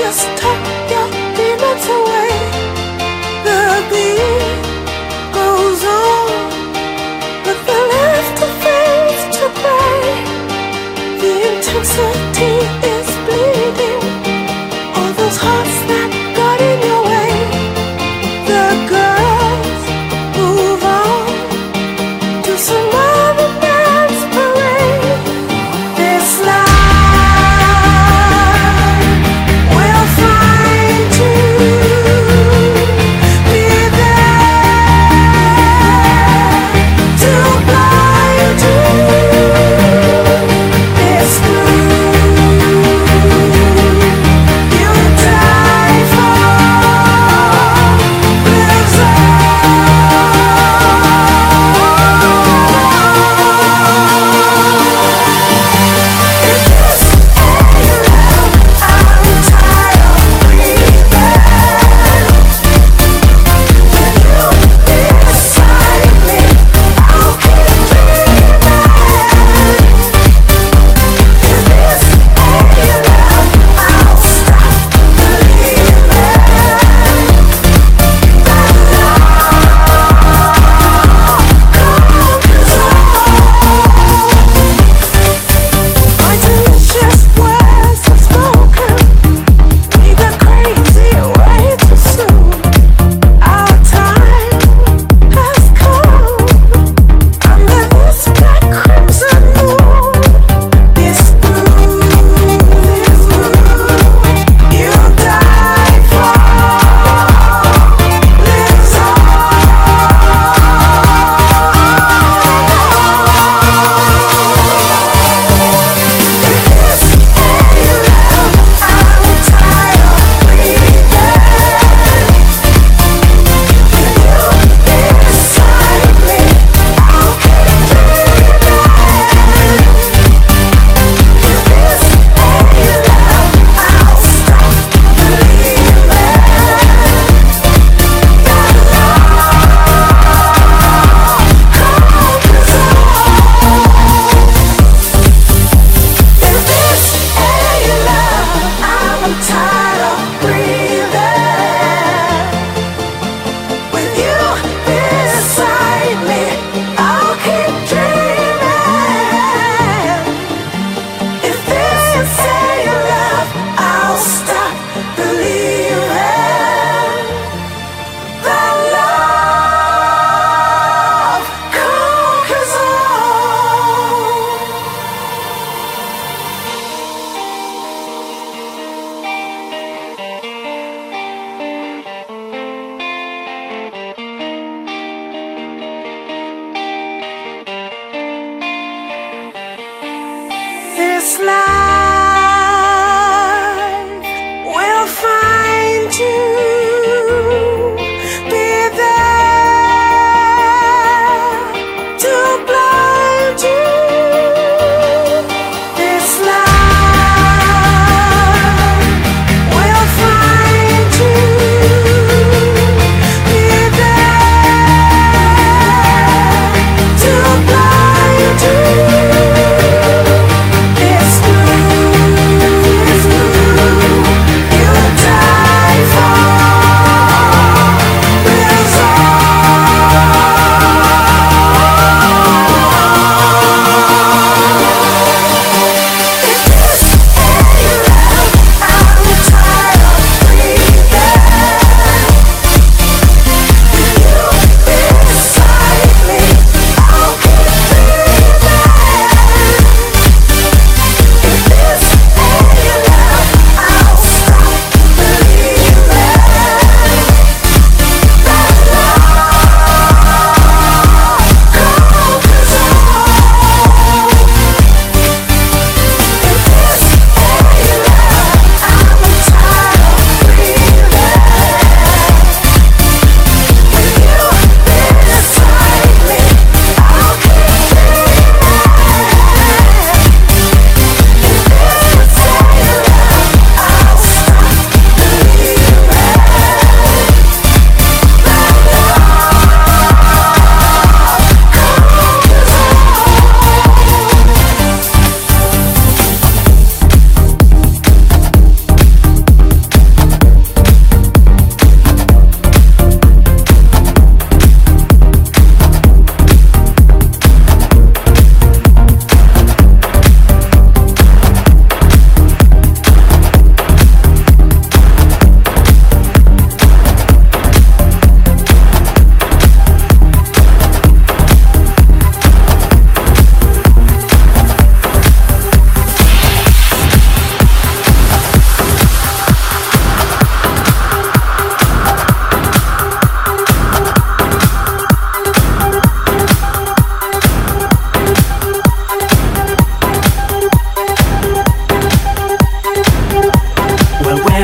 just tuck your demons away. The beat goes on, but the laughter fades to gray. The intensity is bleeding all those hearts that got in your way. The girls move on to some other man's parade. This life will find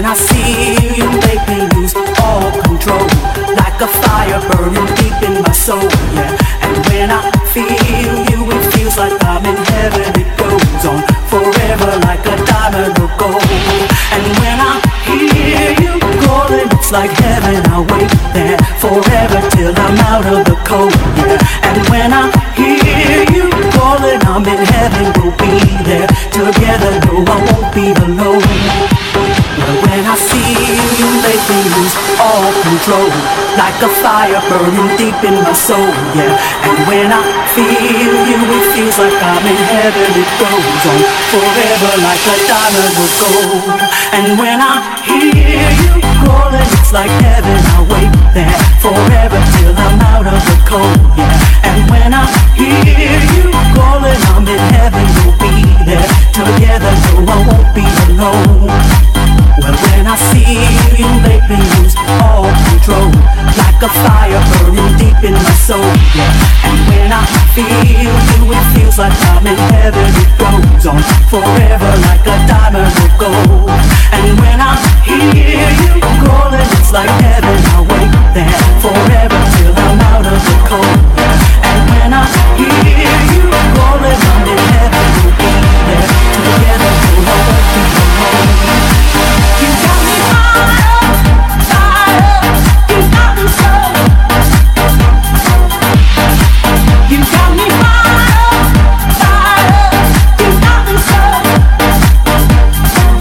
when I see you make me lose all control, like a fire burning deep in my soul, yeah. And when I feel you, it feels like I'm in heaven. It goes on forever like a diamond of gold. And when I hear you calling, it's like heaven. I'll wait there forever till I'm out of the cold, yeah. And when I hear you calling, I'm in heaven. We'll be there together, no, I won't be alone. But when I see you make me lose all control, like a fire burning deep in my soul, yeah. And when I feel you, it feels like I'm in heaven. It goes on forever like a diamond of gold. And when I hear you calling, it's like heaven. I'll wait there forever till I'm out of the cold, yeah. And when I hear you calling, I'm in heaven. We'll be there together, so I won't be alone. Well, when I see you make me lose all control, like a fire burning deep in my soul, yeah. And when I feel you, it feels like I'm in heaven. It goes on forever like a diamond of gold. And when I hear you calling, it's like heaven. I'll wait there forever till I'm out of the cold, yeah. And when I hear you calling, I'm in heaven. We'll be there together, so I won't be alone. You got me fired up, you got me so. You got me fired up, you got me so.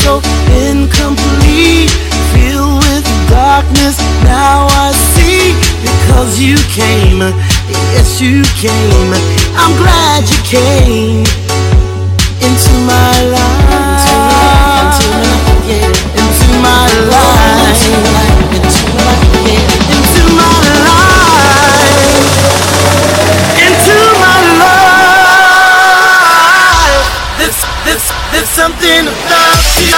so incomplete, filled with darkness. Now I see, because you came, yes you came. I'm glad you came into my life, into my life, into my life, into my life. There's something about you,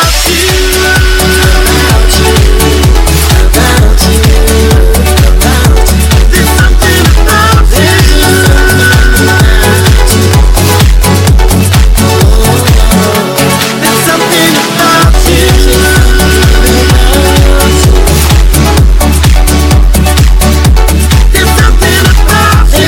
about you, about you, about you. There's something about you. There's something about you. There's something about you.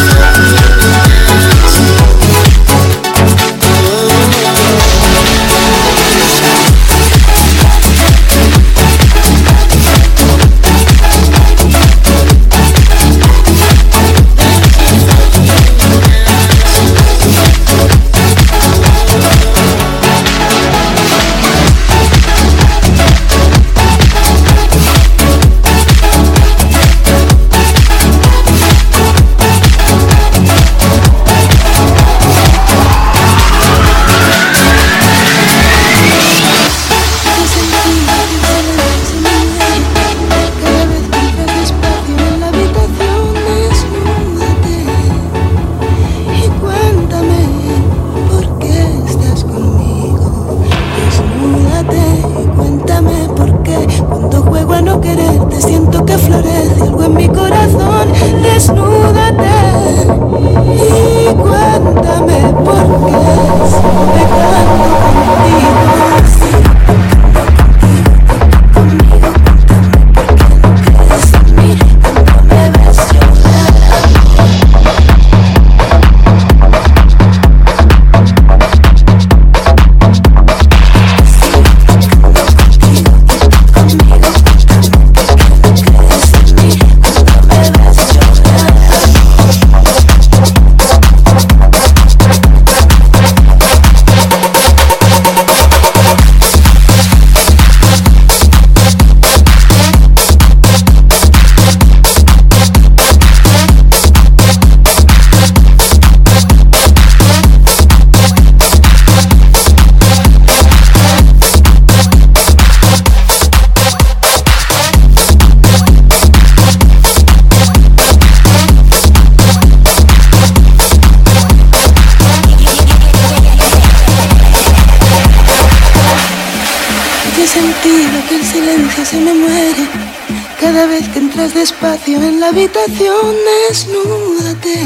Despacio en la habitación, desnúdate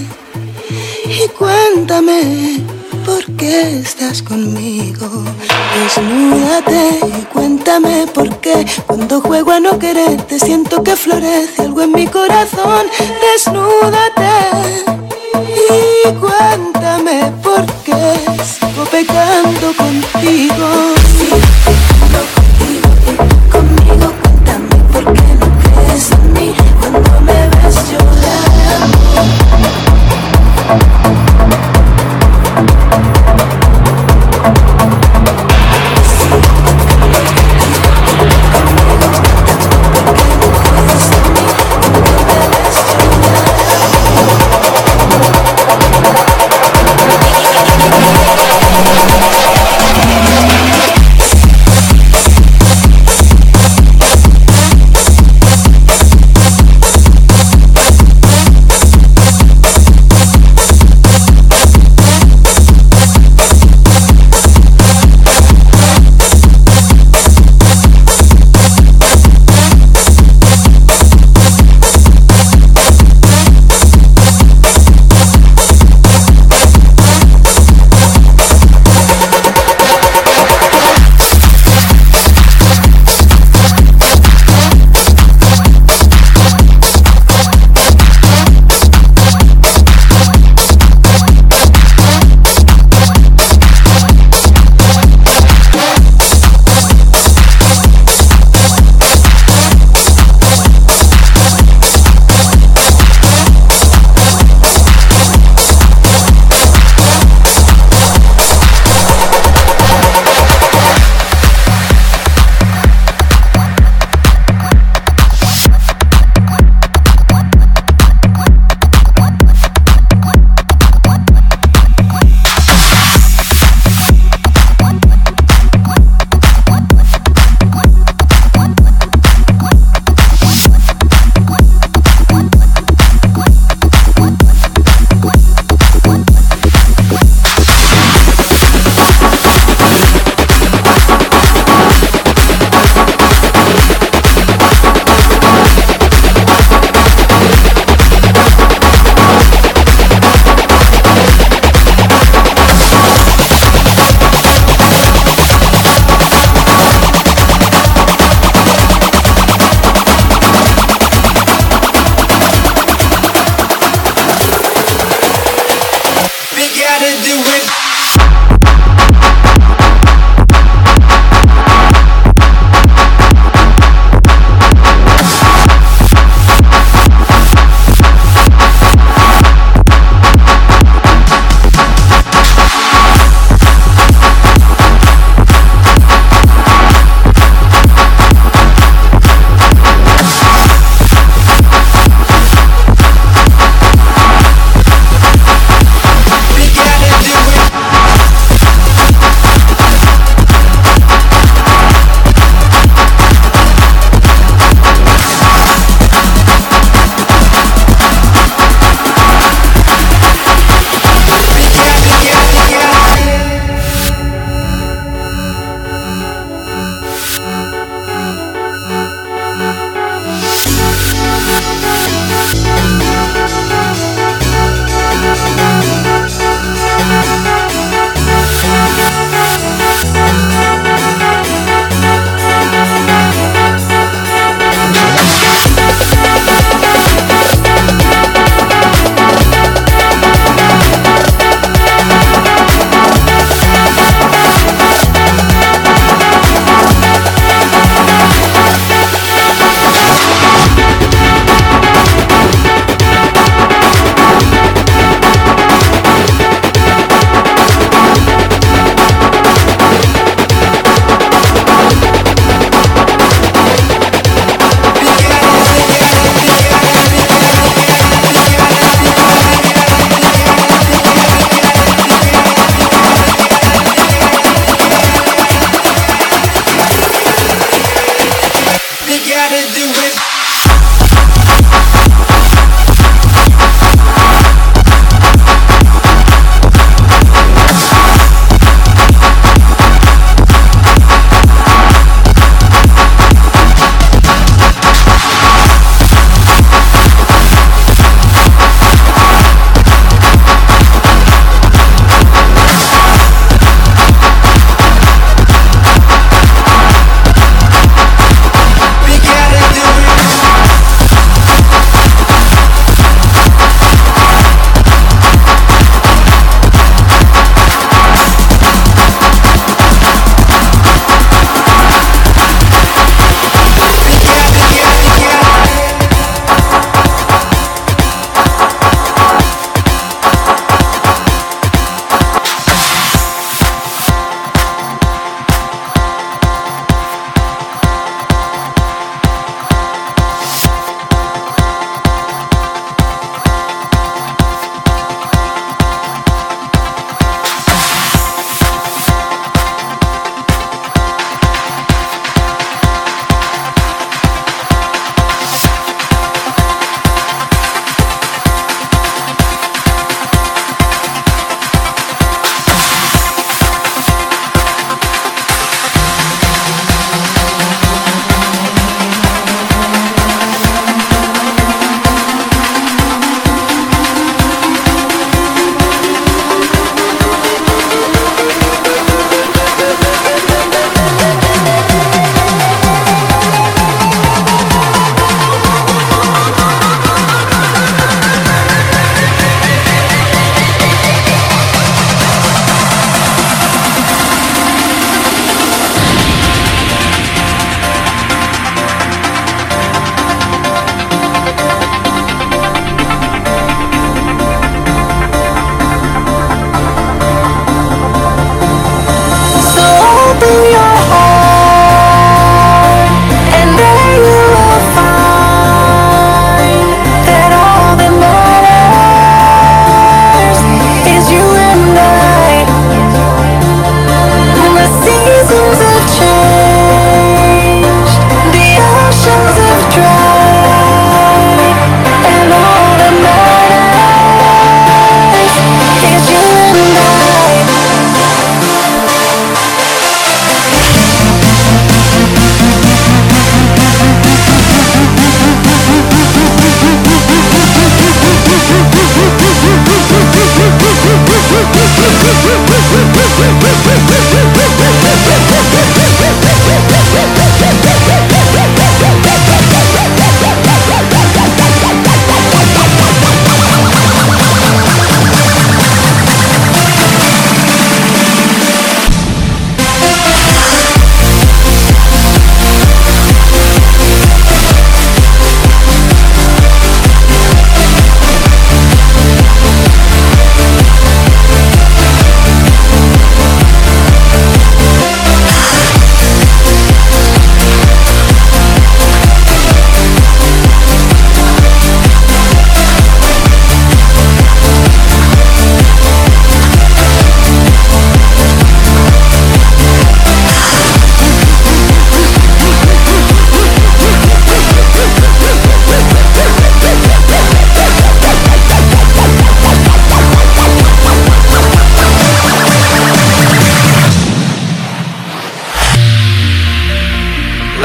y cuéntame por qué estás conmigo. Desnúdate y cuéntame por qué cuando juego a no quererte siento que florece algo en mi corazón. Desnúdate y cuéntame por qué sigo pecando contigo. Sigo pecando contigo, conmigo. Cuéntame por qué no crees en mí cuando me ves llorando.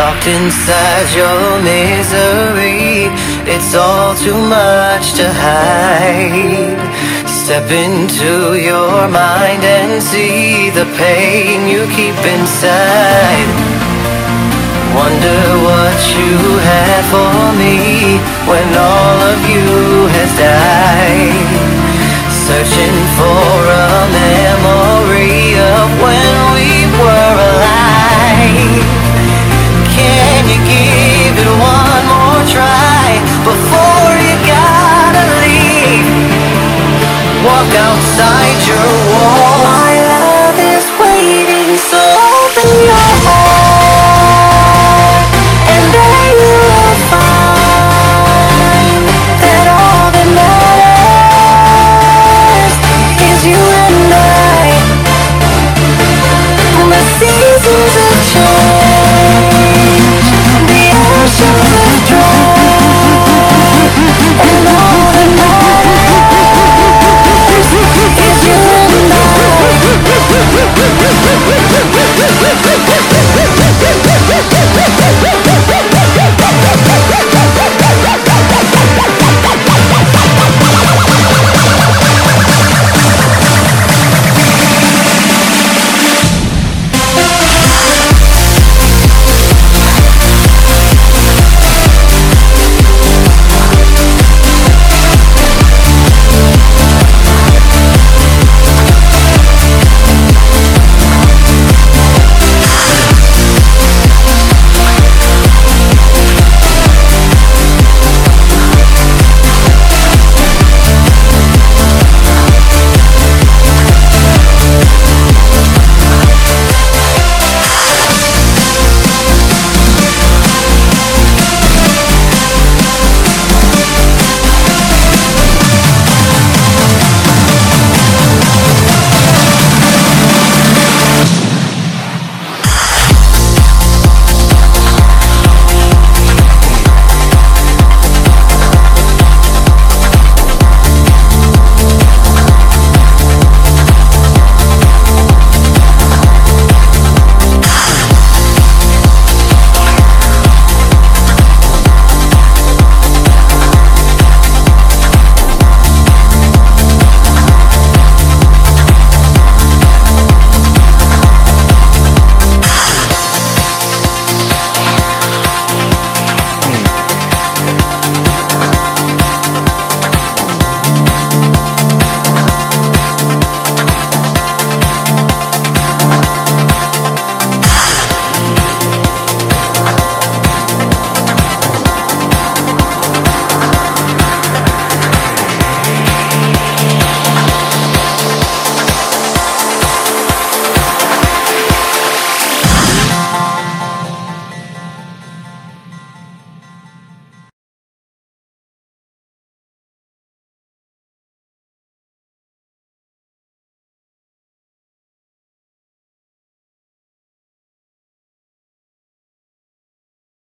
Locked inside your misery, it's all too much to hide. Step into your mind and see the pain you keep inside. Wonder what you had for me when all of you has died. Searching for a memory